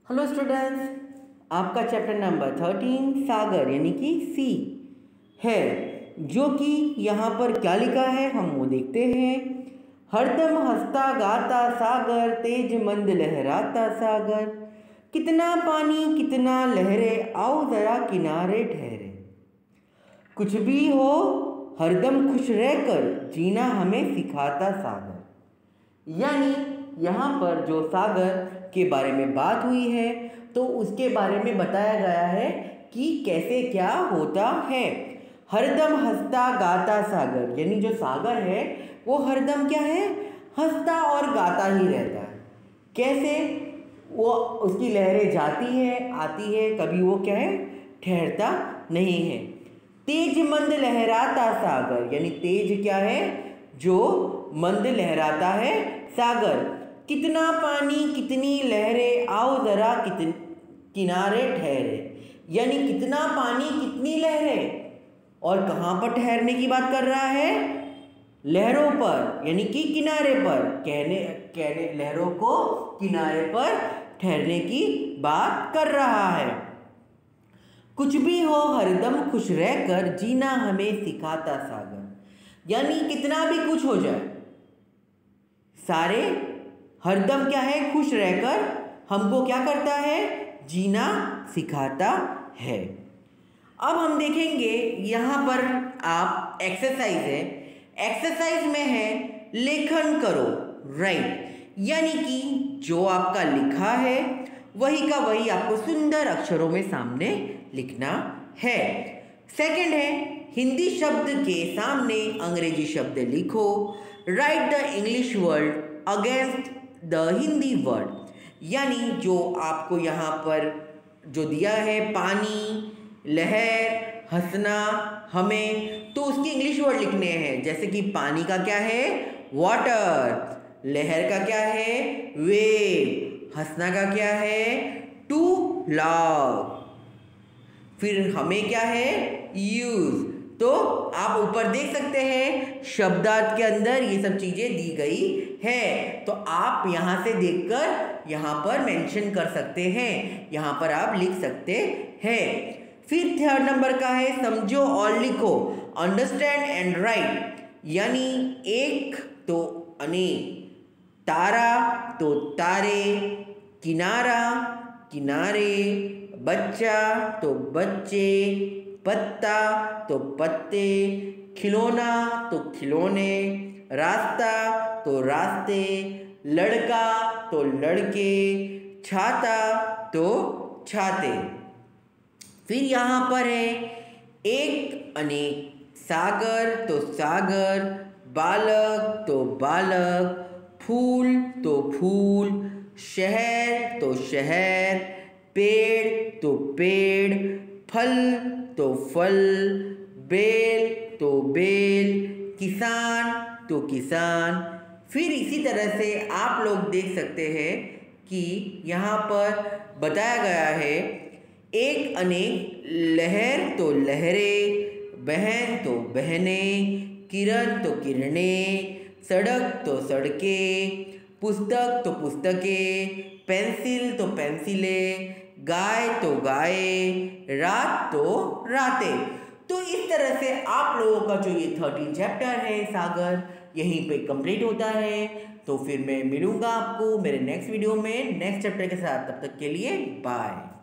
Hello students, आपका chapter number 13 सागर यानी कि सी है, जो कि यहाँ पर क्या लिखा है हम वो देखते हैं। हरदम हंसता गाता सागर, तेज मंद लहराता सागर, कितना पानी कितना लहरे, आओ जरा किनारे ठहरे। कुछ भी हो हरदम खुश रहकर, जीना हमें सिखाता सागर। यानी यहाँ पर जो सागर के बारे में बात हुई है तो उसके बारे में बताया गया है कि कैसे क्या होता है। हरदम हंसता गाता सागर, यानी जो सागर है वो हरदम क्या है, हंसता और गाता ही रहता है। कैसे, वो उसकी लहरें जाती है आती है, कभी वो क्या है, ठहरता नहीं है। तेज मंद लहराता सागर, यानी तेज क्या है, जो मंद लहराता है सागर। कितना पानी कितनी लहरें, आओ जरा किनारे ठहरे। यानी कितना पानी कितनी लहरें, और कहाँ पर ठहरने की बात कर रहा है, लहरों पर, यानी कि किनारे पर। कहने लहरों को किनारे पर ठहरने की बात कर रहा है। कुछ भी हो हरदम खुश रहकर, जीना हमें सिखाता सागर। यानी कितना भी कुछ हो जाए, सारे हरदम क्या है, खुश रहकर हमको क्या करता है, जीना सिखाता है। अब हम देखेंगे यहाँ पर आप एक्सरसाइज है, एक्सरसाइज में है लेखन करो, राइट। यानी कि जो आपका लिखा है वही का वही आपको सुंदर अक्षरों में सामने लिखना है। सेकंड है हिंदी शब्द के सामने अंग्रेजी शब्द लिखो, write the English word against the Hindi word. यानी जो आपको यहाँ पर जो दिया है, पानी, लहर, हंसना, हमें, तो उसके इंग्लिश वर्ड लिखने हैं। जैसे कि पानी का क्या है, वाटर, लहर का क्या है, वेव, हंसना का क्या है, टू लाव, फिर हमें क्या है, यूज। तो आप ऊपर देख सकते हैं शब्दार्थ के अंदर ये सब चीजें दी गई है, तो आप यहां से देखकर यहां पर मेंशन कर सकते हैं, यहां पर आप लिख सकते हैं। फिर थर्ड नंबर का है समझो और लिखो, अंडरस्टैंड एंड राइट। यानी एक तो अनेक, तारा तो तारे, किनारा किनारे, बच्चा तो बच्चे, पत्ता तो पत्ते, खिलौना तो खिलौने, रास्ता तो रास्ते, लड़का तो लड़के, छाता तो छाते। फिर यहाँ पर है एक अनेक, सागर तो सागर, बालक तो बालक, फूल तो फूल, शहर तो शहर, पेड़ तो पेड़, फल तो फल, बेल तो बेल, किसान तो किसान। फिर इसी तरह से आप लोग देख सकते हैं कि यहाँ पर बताया गया है एक अनेक, लहर तो लहरें, बहन तो बहनें, किरण तो किरणें, सड़क तो सड़कें, पुस्तक तो पुस्तकें, पेंसिल तो पेंसिलें, गाय तो गाय, रात तो रातें। तो इस तरह से आप लोगों का जो ये 13 चैप्टर है सागर, यहीं पे कंप्लीट होता है। तो फिर मैं मिलूंगा आपको मेरे नेक्स्ट वीडियो में नेक्स्ट चैप्टर के साथ, तब तक के लिए बाय।